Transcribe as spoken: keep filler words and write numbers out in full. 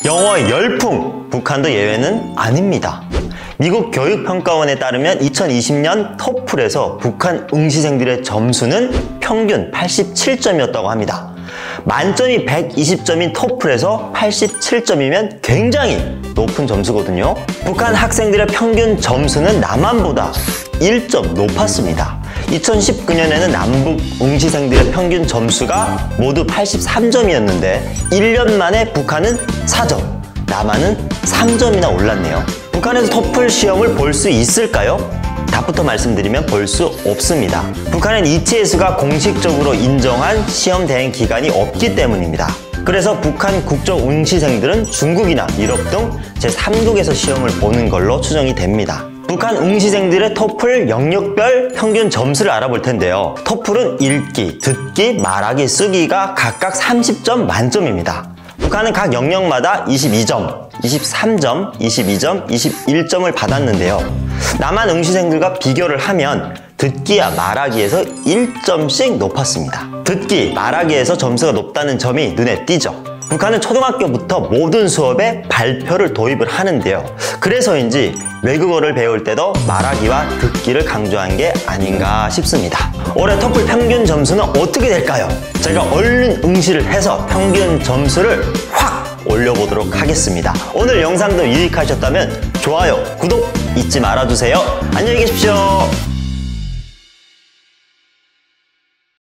영어 열풍, 북한도 예외는 아닙니다. 미국 교육평가원에 따르면 이천이십 년 토플에서 북한 응시생들의 점수는 평균 팔십칠 점이었다고 합니다. 만점이 백이십 점인 토플에서 팔십칠 점이면 굉장히 높은 점수거든요. 북한 학생들의 평균 점수는 남한보다 일 점 높았습니다. 이천십구 년에는 남북 응시생들의 평균 점수가 모두 팔십삼 점이었는데 일 년 만에 북한은 사 점, 남한은 삼 점이나 올랐네요. 북한에서 토플 시험을 볼 수 있을까요? 답부터 말씀드리면 볼 수 없습니다. 북한은 이티에스가 공식적으로 인정한 시험 대행 기관이 없기 때문입니다. 그래서 북한 국적 응시생들은 중국이나 유럽 등 제삼 국에서 시험을 보는 걸로 추정이 됩니다. 북한 응시생들의 토플 영역별 평균 점수를 알아볼 텐데요. 토플은 읽기, 듣기, 말하기, 쓰기가 각각 삼십 점 만점입니다. 북한은 각 영역마다 이십이 점, 이십삼 점, 이십이 점, 이십일 점을 받았는데요. 남한 응시생들과 비교를 하면 듣기와 말하기에서 일 점씩 높았습니다. 듣기, 말하기에서 점수가 높다는 점이 눈에 띄죠. 북한은 초등학교부터 모든 수업에 발표를 도입을 하는데요. 그래서인지 외국어를 배울 때도 말하기와 듣기를 강조한 게 아닌가 싶습니다. 올해 토플 평균 점수는 어떻게 될까요? 제가 얼른 응시를 해서 평균 점수를 확 올려보도록 하겠습니다. 오늘 영상도 유익하셨다면 좋아요, 구독 잊지 말아주세요. 안녕히 계십시오.